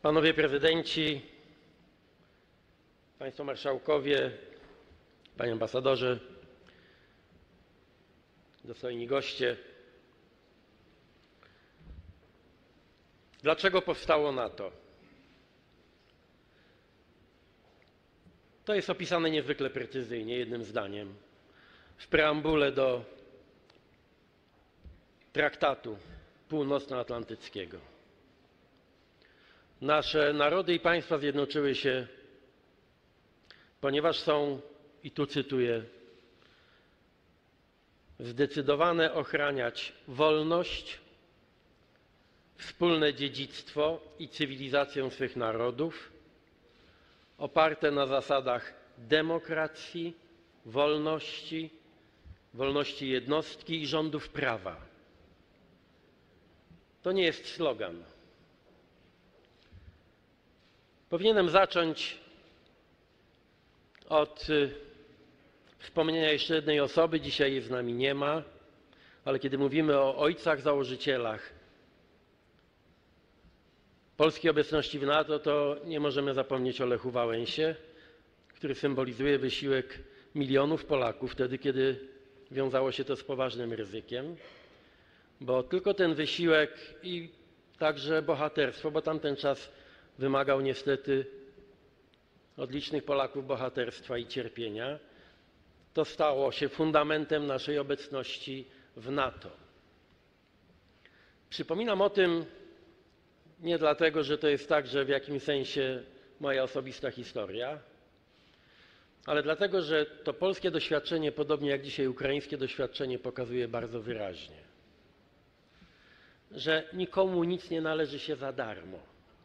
Panowie prezydenci, Państwo marszałkowie, Panie ambasadorze, dostojni goście. Dlaczego powstało NATO? To jest opisane niezwykle precyzyjnie, jednym zdaniem, w preambule do Traktatu Północnoatlantyckiego. Nasze narody i państwa zjednoczyły się, ponieważ są, i tu cytuję, zdecydowane ochraniać wolność, wspólne dziedzictwo i cywilizację swych narodów, oparte na zasadach demokracji, wolności, wolności jednostki i rządów prawa. To nie jest slogan. Powinienem zacząć od wspomnienia jeszcze jednej osoby. Dzisiaj jej z nami nie ma, ale kiedy mówimy o ojcach założycielach polskiej obecności w NATO, to nie możemy zapomnieć o Lechu Wałęsie, który symbolizuje wysiłek milionów Polaków wtedy, kiedy wiązało się to z poważnym ryzykiem, bo tylko ten wysiłek i także bohaterstwo, bo tamten czas wymagał niestety od licznych Polaków bohaterstwa i cierpienia, to stało się fundamentem naszej obecności w NATO. Przypominam o tym nie dlatego, że to jest także w jakimś sensie moja osobista historia, ale dlatego, że to polskie doświadczenie, podobnie jak dzisiaj ukraińskie doświadczenie, pokazuje bardzo wyraźnie, że nikomu nic nie należy się za darmo,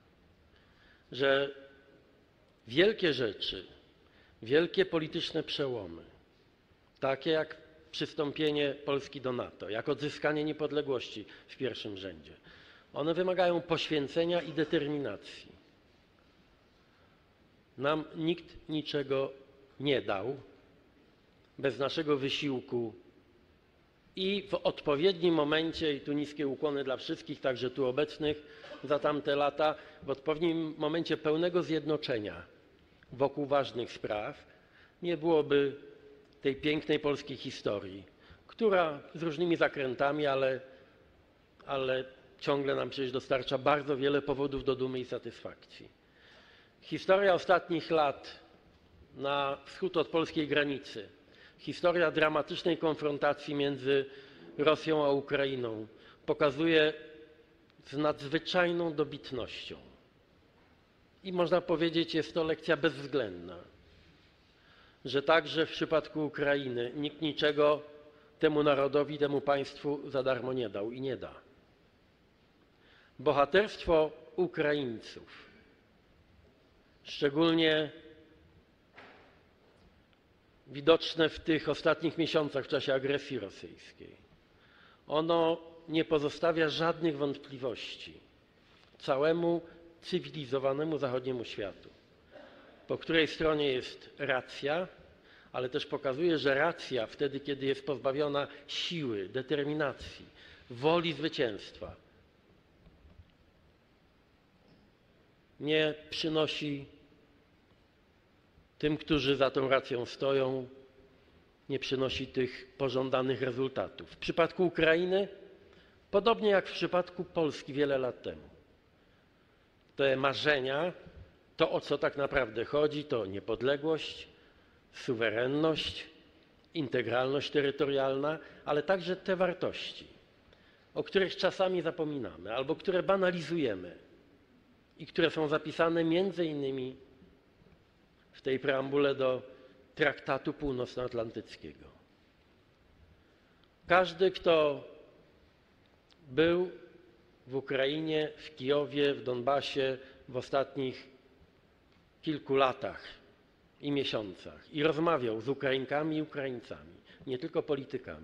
że wielkie rzeczy, wielkie polityczne przełomy, takie jak przystąpienie Polski do NATO, jak odzyskanie niepodległości w pierwszym rzędzie, one wymagają poświęcenia i determinacji. Nam nikt niczego nie dał bez naszego wysiłku i w odpowiednim momencie, i tu niskie ukłony dla wszystkich, także tu obecnych za tamte lata, w odpowiednim momencie pełnego zjednoczenia wokół ważnych spraw, nie byłoby tej pięknej polskiej historii, która z różnymi zakrętami, ale ciągle nam przecież dostarcza bardzo wiele powodów do dumy i satysfakcji. Historia ostatnich lat na wschód od polskiej granicy, historia dramatycznej konfrontacji między Rosją a Ukrainą pokazuje z nadzwyczajną dobitnością i można powiedzieć, jest to lekcja bezwzględna, że także w przypadku Ukrainy nikt niczego temu narodowi, temu państwu za darmo nie dał i nie da. Bohaterstwo Ukraińców, szczególnie widoczne w tych ostatnich miesiącach w czasie agresji rosyjskiej, ono nie pozostawia żadnych wątpliwości całemu cywilizowanemu zachodniemu światu, po której stronie jest racja, ale też pokazuje, że racja wtedy, kiedy jest pozbawiona siły, determinacji, woli zwycięstwa, nie przynosi tym, którzy za tą racją stoją, nie przynosi tych pożądanych rezultatów. W przypadku Ukrainy, podobnie jak w przypadku Polski wiele lat temu, te marzenia, to o co tak naprawdę chodzi, to niepodległość, suwerenność, integralność terytorialna, ale także te wartości, o których czasami zapominamy albo które banalizujemy i które są zapisane między innymi w tej preambule do Traktatu Północnoatlantyckiego. Każdy, kto był w Ukrainie, w Kijowie, w Donbasie w ostatnich kilku latach i miesiącach i rozmawiał z Ukrainkami i Ukraińcami, nie tylko politykami,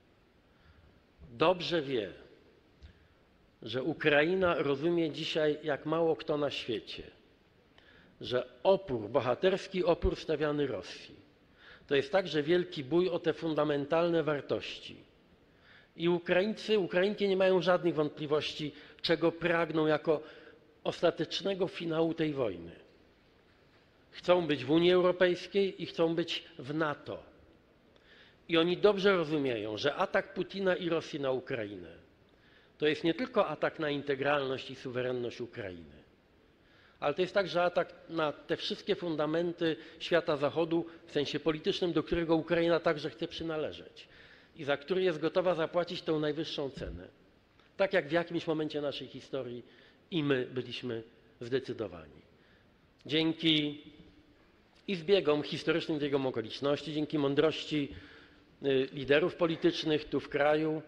dobrze wie, że Ukraina rozumie dzisiaj jak mało kto na świecie, że opór, bohaterski opór stawiany Rosji, to jest także wielki bój o te fundamentalne wartości. I Ukraińcy, Ukrainki nie mają żadnych wątpliwości, czego pragną jako ostatecznego finału tej wojny. Chcą być w Unii Europejskiej i chcą być w NATO. I oni dobrze rozumieją, że atak Putina i Rosji na Ukrainę to jest nie tylko atak na integralność i suwerenność Ukrainy, ale to jest także atak na te wszystkie fundamenty świata Zachodu w sensie politycznym, do którego Ukraina także chce przynależeć i za który jest gotowa zapłacić tę najwyższą cenę. Tak jak w jakimś momencie naszej historii i my byliśmy zdecydowani. Dzięki i zbiegom historycznym, zbiegom okoliczności, dzięki mądrości liderów politycznych tu w kraju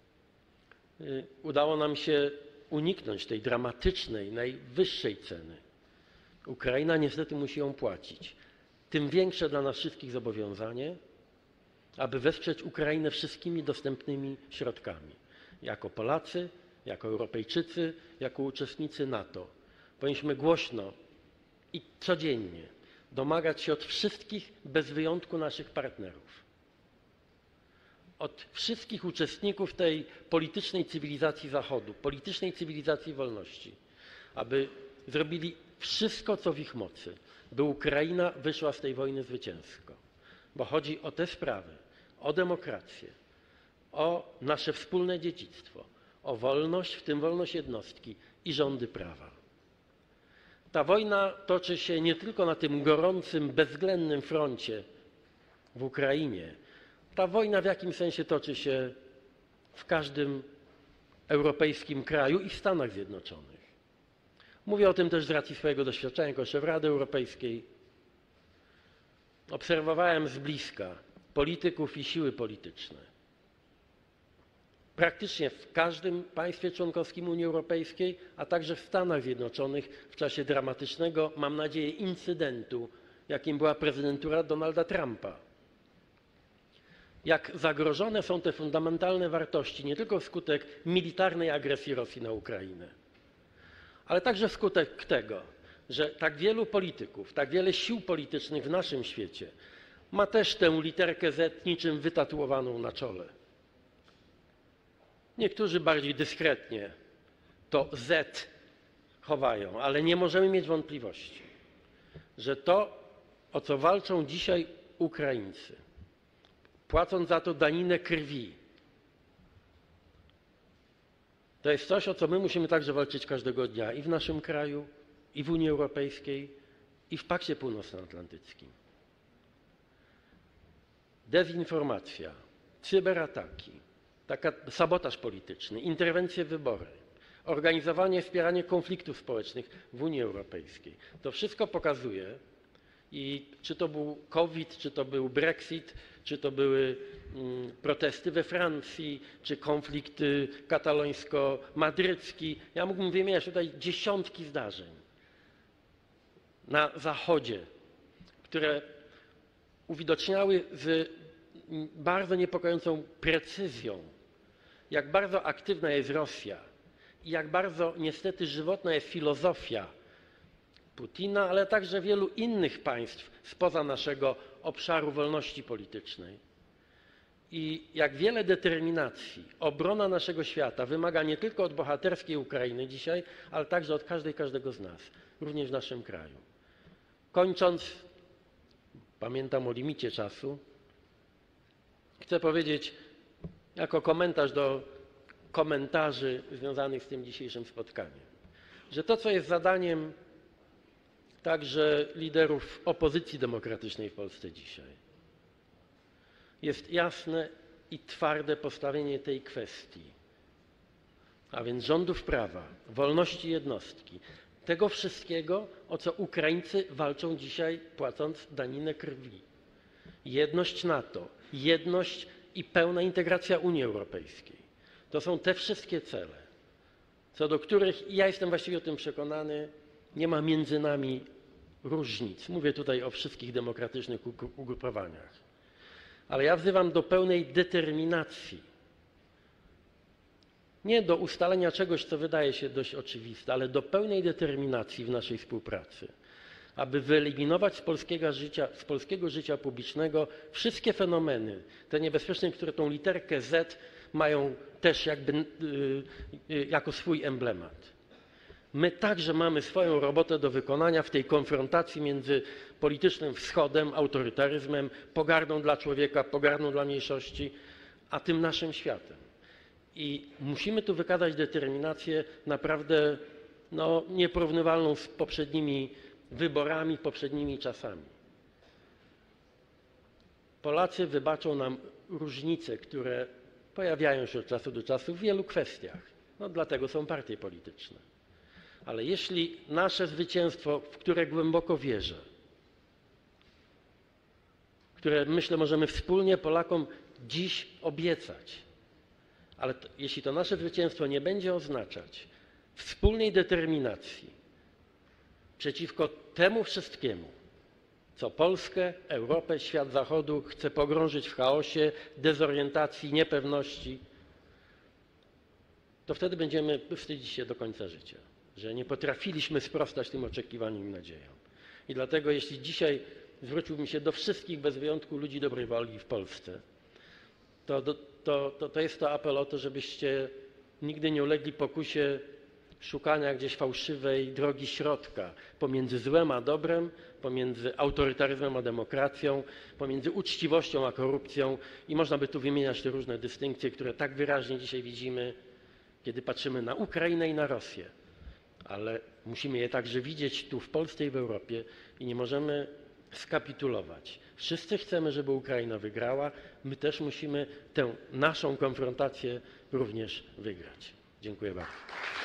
udało nam się uniknąć tej dramatycznej, najwyższej ceny. Ukraina niestety musi ją płacić. Tym większe dla nas wszystkich zobowiązanie, aby wesprzeć Ukrainę wszystkimi dostępnymi środkami. Jako Polacy, jako Europejczycy, jako uczestnicy NATO. Powinniśmy głośno i codziennie domagać się od wszystkich bez wyjątku naszych partnerów, od wszystkich uczestników tej politycznej cywilizacji Zachodu, politycznej cywilizacji wolności, aby zrobili wszystko, co w ich mocy, by Ukraina wyszła z tej wojny zwycięsko. Bo chodzi o te sprawy, o demokrację, o nasze wspólne dziedzictwo, o wolność, w tym wolność jednostki i rządy prawa. Ta wojna toczy się nie tylko na tym gorącym, bezwzględnym froncie w Ukrainie. Ta wojna w jakimś sensie toczy się w każdym europejskim kraju i w Stanach Zjednoczonych. Mówię o tym też z racji swojego doświadczenia jako szef Rady Europejskiej. Obserwowałem z bliska polityków i siły polityczne. Praktycznie w każdym państwie członkowskim Unii Europejskiej, a także w Stanach Zjednoczonych w czasie dramatycznego, mam nadzieję, incydentu, jakim była prezydentura Donalda Trumpa. Jak zagrożone są te fundamentalne wartości nie tylko wskutek militarnej agresji Rosji na Ukrainę, ale także wskutek tego, że tak wielu polityków, tak wiele sił politycznych w naszym świecie ma też tę literkę Z niczym wytatuowaną na czole. Niektórzy bardziej dyskretnie to Z chowają, ale nie możemy mieć wątpliwości, że to, o co walczą dzisiaj Ukraińcy, płacąc za to daninę krwi, to jest coś, o co my musimy także walczyć każdego dnia i w naszym kraju, i w Unii Europejskiej, i w Pakcie Północnoatlantyckim. Dezinformacja, cyberataki, sabotaż polityczny, interwencje w wybory, organizowanie, wspieranie konfliktów społecznych w Unii Europejskiej. To wszystko pokazuje, i czy to był COVID, czy to był Brexit, czy to były protesty we Francji, czy konflikt katalońsko-madrycki. Ja mógłbym wymieniać tutaj dziesiątki zdarzeń na Zachodzie, które uwidoczniały z bardzo niepokojącą precyzją, jak bardzo aktywna jest Rosja i jak bardzo niestety żywotna jest filozofia Putina, ale także wielu innych państw spoza naszego obszaru wolności politycznej. I jak wiele determinacji obrona naszego świata wymaga nie tylko od bohaterskiej Ukrainy dzisiaj, ale także od każdego z nas, również w naszym kraju. Kończąc, pamiętam o limicie czasu, chcę powiedzieć jako komentarz do komentarzy związanych z tym dzisiejszym spotkaniem, że to, co jest zadaniem także liderów opozycji demokratycznej w Polsce dzisiaj, jest jasne i twarde postawienie tej kwestii, a więc rządów prawa, wolności jednostki, tego wszystkiego, o co Ukraińcy walczą dzisiaj, płacąc daninę krwi. Jedność NATO, jedność i pełna integracja Unii Europejskiej. To są te wszystkie cele, co do których, i ja jestem właściwie o tym przekonany, nie ma między nami różnic. Mówię tutaj o wszystkich demokratycznych ugrupowaniach. Ale ja wzywam do pełnej determinacji. Nie do ustalenia czegoś, co wydaje się dość oczywiste, ale do pełnej determinacji w naszej współpracy, aby wyeliminować z polskiego życia publicznego wszystkie fenomeny, te niebezpieczne, które tą literkę Z mają też jakby jako swój emblemat. My także mamy swoją robotę do wykonania w tej konfrontacji między politycznym wschodem, autorytaryzmem, pogardą dla człowieka, pogardą dla mniejszości, a tym naszym światem. I musimy tu wykazać determinację naprawdę nieporównywalną z poprzednimi wyborami, poprzednimi czasami. Polacy wybaczą nam różnice, które pojawiają się od czasu do czasu w wielu kwestiach. Dlatego są partie polityczne. Ale jeśli nasze zwycięstwo, w które głęboko wierzę, które myślę możemy wspólnie Polakom dziś obiecać, ale jeśli to nasze zwycięstwo nie będzie oznaczać wspólnej determinacji przeciwko temu wszystkiemu, co Polskę, Europę, świat Zachodu chce pogrążyć w chaosie, dezorientacji, niepewności, to wtedy będziemy wstydzić się do końca życia, że nie potrafiliśmy sprostać tym oczekiwaniom i nadziejom. I dlatego jeśli dzisiaj zwróciłbym się do wszystkich bez wyjątku ludzi dobrej woli w Polsce, to jest to apel o to, żebyście nigdy nie ulegli pokusie szukania gdzieś fałszywej drogi środka pomiędzy złem a dobrem, pomiędzy autorytaryzmem a demokracją, pomiędzy uczciwością a korupcją i można by tu wymieniać te różne dystynkcje, które tak wyraźnie dzisiaj widzimy, kiedy patrzymy na Ukrainę i na Rosję. Ale musimy je także widzieć tu w Polsce i w Europie i nie możemy skapitulować. Wszyscy chcemy, żeby Ukraina wygrała, my też musimy tę naszą konfrontację również wygrać. Dziękuję bardzo.